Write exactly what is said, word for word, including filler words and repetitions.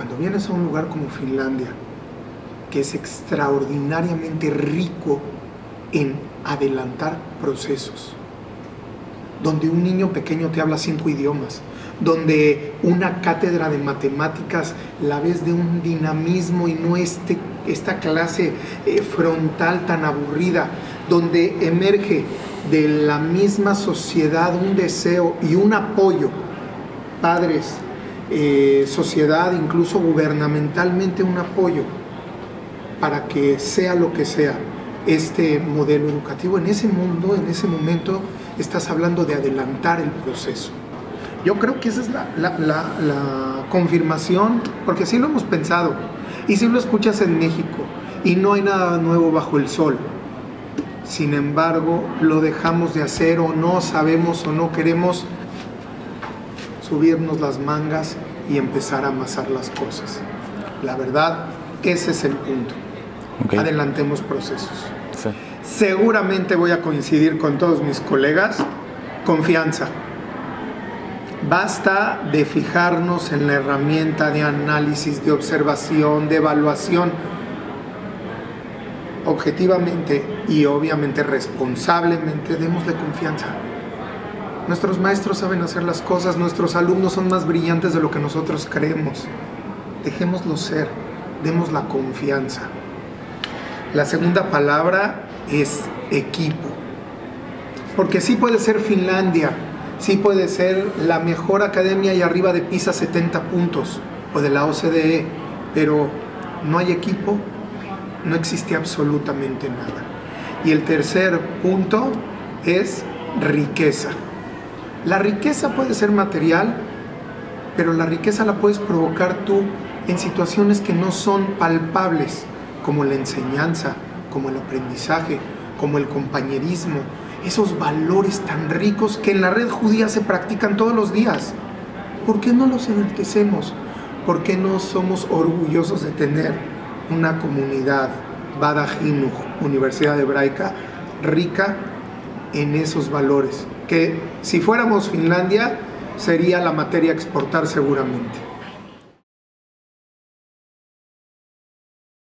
Cuando vienes a un lugar como Finlandia, que es extraordinariamente rico en adelantar procesos, donde un niño pequeño te habla cinco idiomas, donde una cátedra de matemáticas la ves de un dinamismo y no este, esta clase eh, frontal tan aburrida, donde emerge de la misma sociedad un deseo y un apoyo, padres, eh, sociedad, incluso gubernamentalmente un apoyo para que sea lo que sea este modelo educativo. En ese mundo, en ese momento, estás hablando de adelantar el proceso. Yo creo que esa es la, la, la, la confirmación, porque sí lo hemos pensado, y sí lo escuchas en México, y no hay nada nuevo bajo el sol. Sin embargo, lo dejamos de hacer, o no sabemos o no queremos subirnos las mangas y empezar a amasar las cosas. La verdad, ese es el punto. Okay. Adelantemos procesos. Sí. Seguramente voy a coincidir con todos mis colegas. Confianza. Basta de fijarnos en la herramienta de análisis, de observación, de evaluación. Objetivamente y obviamente responsablemente, démosle confianza. Nuestros maestros saben hacer las cosas, nuestros alumnos son más brillantes de lo que nosotros creemos. Dejémoslo ser, demos la confianza. La segunda palabra es equipo. Porque sí puede ser Finlandia, sí puede ser la mejor academia y arriba de PISA setenta puntos, o de la O C D E, pero no hay equipo, no existe absolutamente nada. Y el tercer punto es riqueza. La riqueza puede ser material, pero la riqueza la puedes provocar tú en situaciones que no son palpables, como la enseñanza, como el aprendizaje, como el compañerismo, esos valores tan ricos que en la red judía se practican todos los días. ¿Por qué no los enaltecemos? ¿Por qué no somos orgullosos de tener una comunidad, Bada Jinuj, Universidad Hebraica, rica en esos valores? Que si fuéramos Finlandia, sería la materia a exportar seguramente.